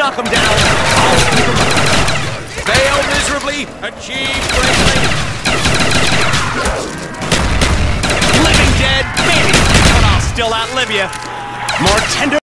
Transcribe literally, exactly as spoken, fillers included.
knock him down. Fail miserably, achieve greatly. Living dead, maybe, but I'll still outlive you. More tender.